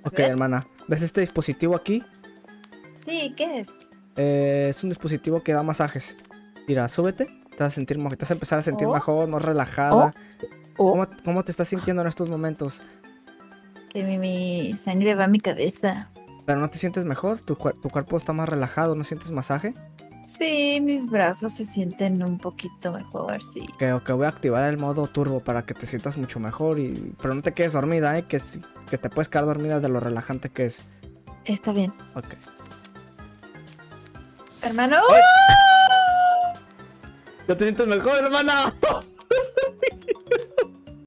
Ok, hermana. ¿Ves este dispositivo aquí? Sí, ¿qué es? Es un dispositivo que da masajes. Mira, súbete. Te vas a empezar a sentir Oh, mejor, más oh, relajada. oh. ¿Cómo te estás sintiendo en estos momentos? Que mi sangre va a mi cabeza. ¿Pero no te sientes mejor? ¿Tu cuerpo está más relajado? ¿No sientes masaje? Sí, mis brazos se sienten un poquito mejor, sí. Que voy a activar el modo turbo para que te sientas mucho mejor pero no te quedes dormida, que te puedes quedar dormida de lo relajante que es. Está bien. Ok. Hermano. ¡Ay! ¡Oh! ¿Ya te sientes mejor, hermana?